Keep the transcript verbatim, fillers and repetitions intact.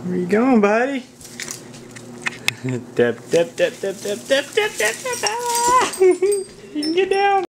Where you going, buddy? Dip, dip, dip, dip, dip, dip, dip, dip, dip, dip. You can get down.